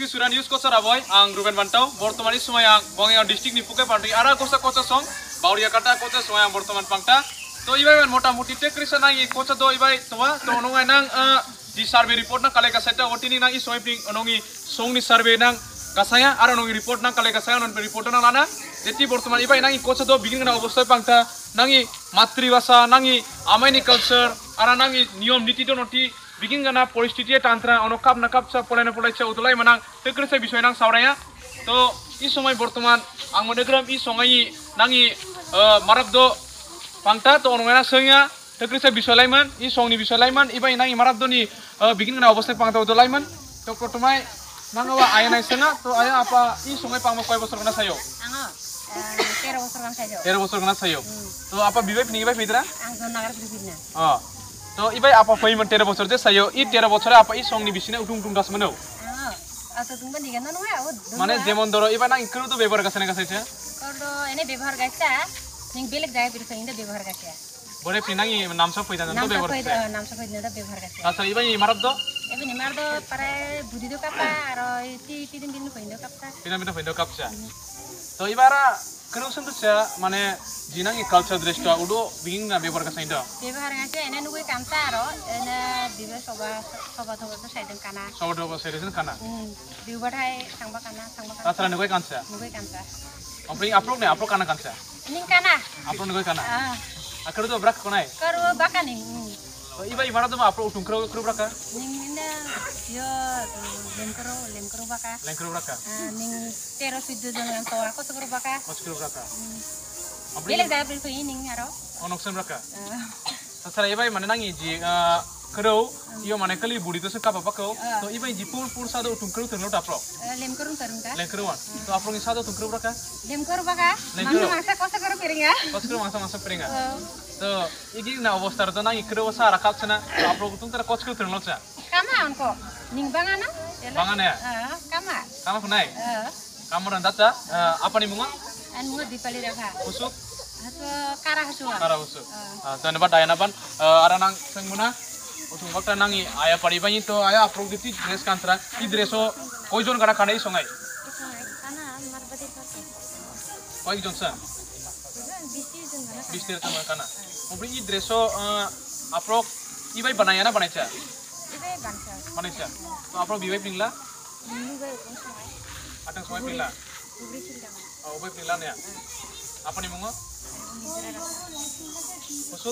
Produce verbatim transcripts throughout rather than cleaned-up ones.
Suran News Kosa Raboy, ang Ruben Bantau, Bortoman is Sumayang, Bongayang District Nipuke Party, Ara Kosa Kosa Song, Bauria Kata Kosa Sumayang Bortoman Pangta, to Ibai and Mota Muti Tekrisana, Kosa do Ibai, Toma, to Nonganang, di survey report na Kaleka Seta, Otini Nang is Swiping, Onongi, Song ni survey nang Kasaya, Aranongi report nang Kaleka Sayan on report na Lana, Deti Bortoman Ibai Nang Kosa do, beginning of Obostoy Pangta, Nangi, Matrivasa, Nangi, Amani culture, Aranangi, Niom Niti Donoti. Bikin gana परिस्थिति tantra ono kap nakap sa polena polai cha utulai manang tekre sa bisoi nang sauraya to i somai bortoman ang modegram i songai nangi marak do pangta to ono ngana sengya tekre sa bisoi laiman i songni bisoi laiman ibai nangi marak do ni bikin gana obostai pangta utulai man to portomai nangawa ayana senga to aya apa i songai pangmo koi bosor kana sayo ango tero bosor kana sayo tero bosor kana sayo to apa bibai pini bibai pidra ang so nagar pidina oh to ibai apa payment tera bosor je sayo i tera bosore apa i songni bisine utung utung das mano ato tungba digan no ya মানে যেমন ধরো ইবা না ইকরু তো ব্যবহার কাছে না কাছে আছে করdo ene ব্যবহার গাইছা ning beleg যায় বিরফ ইন্দা ব্যবহার গাইছা বরে পিনাঙ্গি নাম সব কইতা না তো ব্যবহার গাইছা নাম সব কইতা না ব্যবহার গাইছা আচ্ছা ইবা ইমারত দো এবে নিমার দো পারে বুদি দো কাপা আর তি তি দিন দিন কইন্দো কাপা পিনা পিনা কইন্দো কাপচা তো ইবারা কেনসন তো চা মানে জিনাঙ্গি কালচার দৃষ্টা উডো বিগিং না ব্যবহার কাছে ইন্দা ব্যবহার গাইছা এনে নুগই কামতা আর এনে দিবে সবা সবা থবা তো সাইদেন কানা সবা থবা সাইদেন কানা দিউবাঠাই সাংবা কানা সাংবা কানা আচ্ছা নুগই কানসা নুগই Kamata Ampring aprok ne aprok kana kansa. Ning kana. Aprok nugai kana. Ah. Akaru to brak konai. Karu baka ning. To iba ibara to aprok utung kro kro braka. Ning ina yo lemkro lemkro baka. Lemkro braka. Ah ning tero siddo dengan tora ko kro baka. Ko kro braka. Ampring bele da bil ko ning aro. Onoksen braka. Ah. Tasara iba mane nangi ji kro iyo mane kali budi to se kapa pakau. To iba ji pur pur sado utung kro terlo aprok. Lemkro terung ka. Lemkro wan. To aprok ni sado utung kro braka. Lemkro baka. Mangsa mangsa ko kro piringa. Ko kro mangsa mangsa piringa. তো ইগি না অবস্থার তো না ইকরে ওসা রাখাছ না আপরো তুমি তার কচকু তরলো চা কামা অঙ্ক নিং বাঙানা বাঙানে হ্যাঁ কামা কামা কোনাই হ্যাঁ কামরান দাতা আপনি মুঙ্গ আন মুঙ্গ দীপালি রাখা উসুক হাতো কারা হাসু কারা উসুক ধন্যবাদ ডায়নাবান আর নাং সংগুনা উসুক বক্তা নাঙ্গি আয়া পারিবানি তো আয়া আপরো দিতি ড্রেস কান্ত্রা ই ড্রেসও কয়জন গাড়া কানাই সঙ্গাই কানা মারবাদি কাছে কয়জন স্যার বিশ জন kana. Mungkin ini dreso aprok ibai banaya na banaya. Ibai banaya. Banaya. So aprok ibai pingla? Ibai pingla. Atang semua pingla. Ibai pingla. Oh ibai pingla ni ya. Apa ni mungo? Pusuk?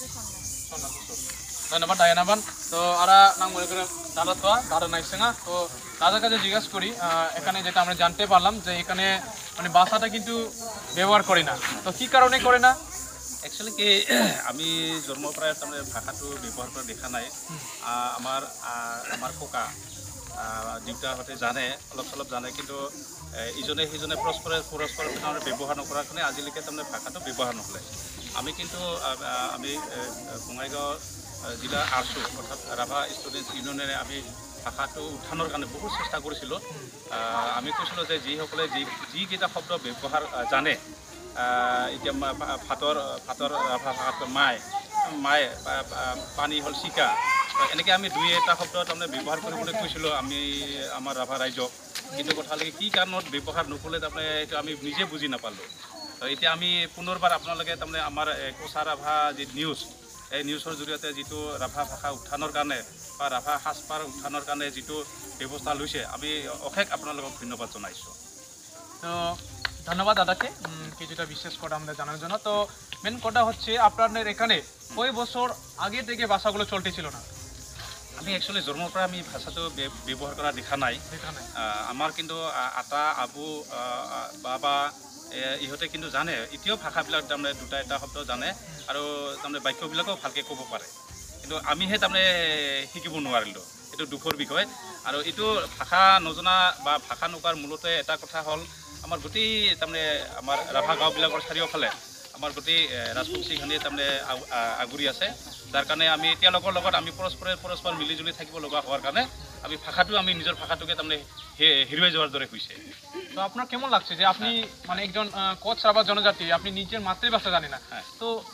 Sona pusuk. Dan apa daya naban? So ara nang mulai kena darat tua, darat naik setengah. So darat kaje jigas kuri. এখানে যেটা আমরা জানতে পারলাম যে এখানে মানে ভাষাটা কিন্তু ব্যবহার করে না। তো কি কারণে করে না? একচুয়ালি কি আমি জন্মৰ পৰাই তাৰমানে ভাষাটো ব্যৱহাৰ কৰা দেখা নাই আমাৰ আমাৰ ককা দেউতাহঁতে জানে অলপ চলপ জানে কিন্তু ইজনে সিজনে পৰস্পৰে পৰস্পৰ তাৰমানে ব্যৱহাৰ নকৰাৰ কাৰণে আজিলৈকে তাৰমানে ভাষাটো ব্যৱহাৰ নহ'লে আমি কিন্তু আমি বঙাইগাঁও জিলা আৰচু অৰ্থাৎ ৰাভা ষ্টুডেণ্টছ ইউনিয়নেৰে আমি ভাষাটো উত্থানৰ কাৰণে বহুত চেষ্টা কৰিছিলোঁ আমি কৈছিলোঁ যে যিসকলে যি যিকেইটা শব্দ ব্যৱহাৰ জানে এতিয়া ভাতৰ ভাতৰ ৰাভা ভাষাত মাই মাই পানী হ'ল চিকা এনেকৈ আমি দুই এটা শব্দ তাৰমানে ব্যৱহাৰ কৰিবলৈ কৈছিলোঁ আমি আমাৰ ৰাভা ৰাইজক কিন্তু কথালৈকে কি কাৰণত ব্যৱহাৰ নকৰিলে তাৰমানে এইটো আমি নিজে বুজি নাপালোঁ এতিয়া আমি পুনৰবাৰ আপোনালোকে তাৰমানে আমাৰ কোচা ৰাভা যি নিউজ এই নিউজৰ জৰিয়তে যিটো ৰাভা ভাষা উত্থানৰ কাৰণে বা ৰাভা সাজপাৰ উত্থানৰ কাৰণে যিটো ব্যৱস্থা লৈছে আমি অশেষ আপোনালোকক ধন্যবাদ জনাইছোঁ তো ধন্যবাদ দাদাকে কিছুটা বিশেষ করে আমাদের জানার জন্য তো মেন কথা হচ্ছে আপনাদের এখানে কয় বছর আগে থেকে ভাষাগুলো চলতে ছিল না আমি একচুয়ালি জন্মৰ পৰা আমি ভাষাটো ব্যৱহাৰ কৰা দেখা নাই আমাৰ কিন্তু আটা আবু বাবা ইহঁতে কিন্তু জানে এতিয়াও ভাষাবিলাক তাৰমানে দুটা এটা শব্দ জানে আৰু তাৰমানে বাক্যবিলাকো ভালকৈ ক'ব পাৰে কিন্তু আমিহে তাৰমানে শিকিব নোৱাৰিলোঁ এইটো দুখৰ বিষয় আৰু এইটো ভাষা নজনা বা ভাষা নকৰাৰ মূলতে এটা কথা হ'ল আমাৰ গোটেই তাৰমানে আমাৰ ৰাভা গাঁওবিলাকৰ চাৰিওফালে আমাৰ গোটেই ৰাজবংশীখিনিয়ে তাৰমানে আগুৰি আছে যাৰ কাৰণে আমি তেওঁলোকৰ লগত আমি পৰস্পৰে পৰস্পৰ মিলিজুলি থাকিব লগা হোৱাৰ কাৰণে আমি ভাষাটো আমি নিজৰ ভাষাটোকে তাৰমানে হেৰুৱাই যোৱাৰ দৰে হৈছে তো আপনার কেমন লাগছে যে আপনি মানে একজন কোচ রাভা জনজাতি আপনি নিজের মাতৃভাষা জানেন না তো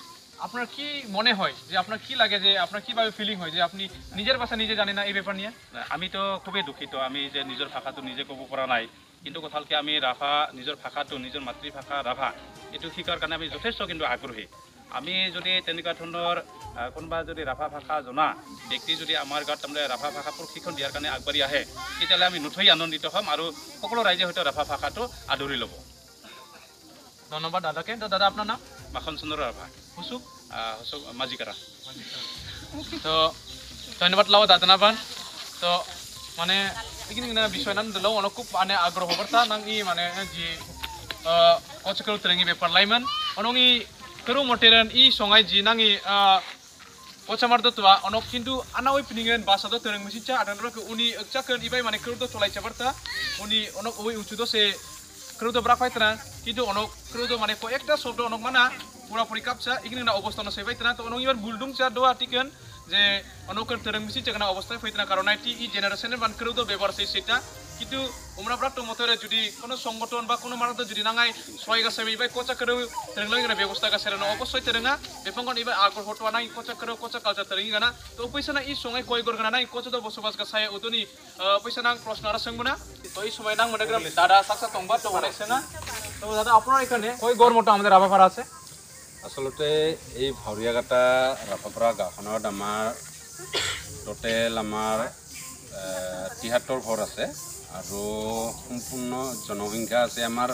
আপনার কি মনে হয় যে আপনার কি লাগে যে আপনার কিভাবে ফিলিং হয় যে আপনি নিজের ভাষা নিজে জানেন না এই ব্যাপার নিয়ে? আমি তো খুবই দুঃখিত, আমি যে নিজৰ ভাষাটো নিজে ক'ব পৰা নাই। কিন্তু কথা হ'ল কি আমি ৰাভা নিজৰ ভাষাটো নিজৰ মাতৃভাষা ৰাভা এইটো শিকাৰ কাৰণে আমি যথেষ্ট কিন্তু আগ্ৰহী। আমি যদি তেনেকুৱা ধৰণৰ কোনোবা যদি ৰাভা ভাষা জনা ব্যক্তি যদি আমাৰ গাঁৱত তাৰমানে ৰাভা ভাষা প্ৰশিক্ষণ দিয়াৰ কাৰণে আগবাঢ়ি আহে তেতিয়াহ'লে আমি নথৈ আনন্দিত হ'ম আৰু সকলো ৰাইজে হয়তো ৰাভা ভাষাটো আদৰি ল'ব। ধন্যবাদ দাদাকে। তো দাদা আপনার নাম? মাখন চন্দ্ৰ ৰাভা, হুসুক হুচুক মাজিকাৰা। তো ধন্যবাদ লাও দাদানাবান। তো মানে ini na বিষয় nan delo ono kup ane agroh berta nang i mane ji koch kru terengi bepar laiman ono i kru moteran i songai ji nang i kochamar do tua ono kintu ana oi piningen basa do tereng mesicha adan ro uni ekchaken ibai mane kru do tolai chabarta uni ono oi uchu do se kru do brak paitra kintu ono kru do mane ko ekta shobdo ono mana pura puri kapcha igini na obostana sebai tra to ono ibar buldung cha do atiken যে অনকর তেরং মিছি জানা অবস্থায় ফেতনা কারণ IT ই জেনারেশনের মান কেউ তো ব্যবহার সেই সেটা কিন্তু আমরা প্রাপ্ত মতরে যদি কোনো সংগঠন বা কোনো মানুষ যদি নাঙাই ছয় গাছে ইবাই কোচা কেউ তেরং লাগি ব্যবস্থা গাছে অবশ্যই তেরেঙা বেপঙ্গন ইবাই আগ্রহ হটোয়া নাই কোচা কেউ কোচা কালচার তেরেঙি গানা তো পয়সা না ই সঙ্গে কয় গর গানা নাই কোচা তো বসবাস গাছায় ওদনি পয়সা নাং প্রশ্ন আর সঙ্গনা তো এই সময় নাং মনে করেন দাদা সাকসা তংবা তো বলেছে না তো দাদা আপনার এখানে কয় গর মতো আমাদের আবাফারা আছে? আচলতে এই ভাৱৰীয়াকাটা ৰাভাপাৰা গাঁওখনত আমাৰ টোটেল আমাৰ তিয়াত্তৰ ঘৰ আছে আৰু সম্পূৰ্ণ জনসংখ্যা আছে আমাৰ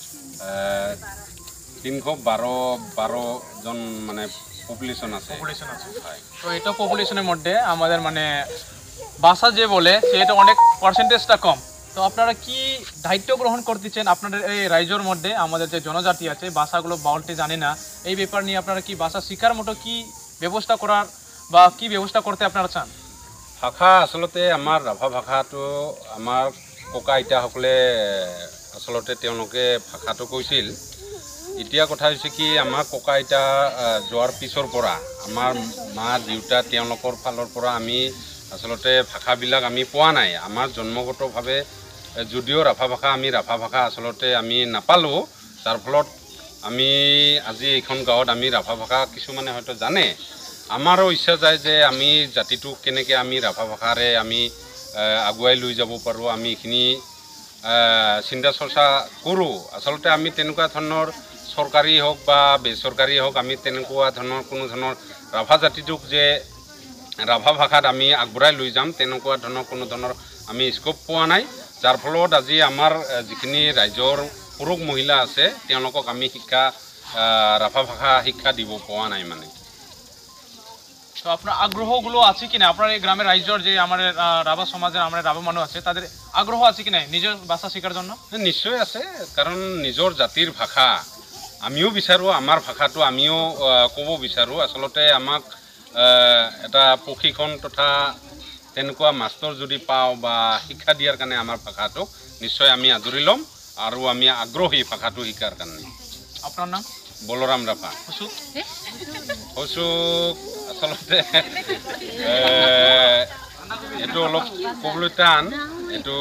তিনিশ বাৰ বাৰজন মানে পপুলেশ্যন আছে। পপুলেশন আছে তো এটা পপুলেশনের মধ্যে আমাদের মানে ভাষা যে বলে সেটা অনেক পার্সেন্টেজটা কম। তো আপনারা কি দায়িত্ব গ্রহণ করতেছেন আপনাদের এই রাজ্যের মধ্যে আমাদের যে জনজাতি আছে ভাষাগুলো বলতে জানে না এই ব্যাপার নিয়ে আপনারা কি ভাষা শিকার মতো কি ব্যবস্থা করার বা কি ব্যবস্থা করতে আপনারা চান? ভাষা আচলতে আমাৰ ৰাভা ভাষাটো আমাৰ ককা আইতাসকলে আচলতে তেওঁলোকে ভাষাটো কৈছিল। এতিয়া কথা হৈছে কি আমাৰ ককা আইতা যোৱাৰ পিছৰ পৰা আমাৰ মা দেউতা তেওঁলোকৰ ফালৰ পৰা আমি আচলতে ভাষাবিলাক আমি পোৱা নাই। আমাৰ জন্মগতভাৱে যদিও ৰাভা ভাষা আমি ৰাভা ভাষা আচলতে আমি নাপালোঁ, যাৰ ফলত আমি আজি এইখন গাঁৱত আমি ৰাভা ভাষা কিছুমানে হয়তো জানে। আমাৰো ইচ্ছা যায় যে আমি জাতিটোক কেনেকৈ আমি ৰাভা ভাষাৰে আমি আগুৱাই লৈ যাব পাৰোঁ আমি এইখিনি চিন্তা চৰ্চা কৰোঁ। আচলতে আমি তেনেকুৱা ধৰণৰ চৰকাৰী হওক বা বেচৰকাৰী হওক আমি তেনেকুৱা ধৰণৰ কোনো ধৰণৰ ৰাভা জাতিটোক যে ৰাভা ভাষাত আমি আগবঢ়াই লৈ যাম তেনেকুৱা ধৰণৰ কোনো ধৰণৰ আমি স্কোপ পোৱা নাই, যাৰ ফলত আজি আমাৰ যিখিনি ৰাইজৰ পুৰুষ মহিলা আছে তেওঁলোকক আমি শিক্ষা ৰাভা ভাষা শিক্ষা দিব পোৱা নাই মানে। তো আপনার আগ্রহগুলো আছে কিনা আপনার এই গ্রামের রাজ্যর যে আমাদের রাভা সমাজের আমরা রাভা মানুষ আছে তাদের আগ্রহ আছে কিনা নিজের ভাষা শেখার জন্য? নিশ্চয় আছে, কাৰণ নিজৰ জাতিৰ ভাষা আমিও বিচাৰোঁ, আমাৰ ভাষাটো আমিও ক'ব বিচাৰোঁ। আচলতে আমাক এটা প্ৰশিক্ষণ তথা তেনেকুৱা মাষ্টৰ যদি পাওঁ বা শিক্ষা দিয়াৰ কাৰণে আমাৰ ভাষাটোক নিশ্চয় আমি আদৰি ল'ম আৰু আমি আগ্ৰহী ভাষাটো শিকাৰ কাৰণে। আপনার নাম? বলৰাম ৰাভা। হুসুক হুচুক আচলতে এইটো অলপ ক'বলৈ টান, এইটো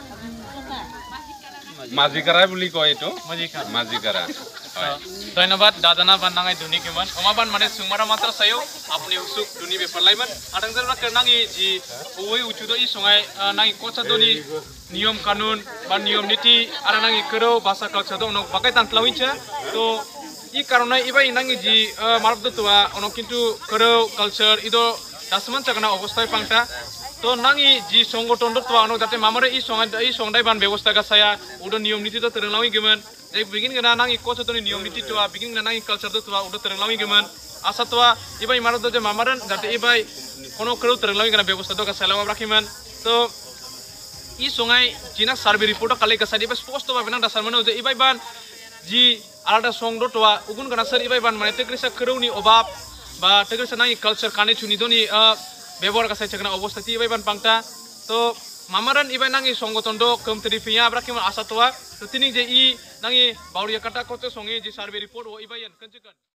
মাজিকাৰাই বুলি কয়, এইটো মাজিকাৰা। ধন্যবাদ দাদানা বান্নাঙাই দুনি কিমান অমাবান মানে সুমারা মাত্রা সায়ো আপনি হুসুক দুনি বেপার লাইমান আটাং জানা কেনাঙি জি ওই উচুদো ই সঙ্গাই নাঙি কোচা দনি নিয়ম কানুন বা নিয়ম নীতি আর নাঙি করো ভাষা কালচার দো অনক বাকাই তান্তলাউইছা। তো ই কারণে ইবাই নাঙি জি মারবদ তোয়া অনক কিন্তু করো কালচার ইদো দাসমান চাকনা অবস্থায় পাংটা তো নাঙি জি সংগঠন দো তোয়া অনক যাতে মামারে ই সঙ্গাই ই সংদাই বান ব্যবস্থা গাছায়া উদো নিয়ম নীতি তো তেরলাউই গেমেন যে বিগিন গনা নাঙি কোচ তো নিয়ম নীতি তো বিগিন গনা নাঙি কালচার তো তোয়া উদো তেরলাউই গেমেন আশা তোয়া ইবাই মারদ যে মামারেন যাতে ইবাই কোনো করো তেরলাউই গনা ব্যবস্থা তো গাছালাও রাখিমেন। তো ই সঙ্গাই জিনা সার্ভে রিপোর্ট কালে গাছা দিবা স্পষ্ট ভাবে না দাসার মানে যে ইবাই বান জি আলাদা সংগ তোয়া উগুন গনা সার ইবাই বান মানে তেগ্রিসা করৌনি অভাব বা তেগ্রিসা নাঙি কালচার কানে চুনি দনি ব্যবহার গাছাই চাকনা অবস্থা তি ইবাই বান পাংটা। তো মামারান ইবাই নাঙি সংগঠন দো কমতরি ফিয়া রাখিমেন আশা তোয়া। তো তিনি যে ই নাঙি বাউরিয়া কাটা কোচে সঙ্গে যে সার্ভে রিপোর্ট ও ইবাই কনচিকান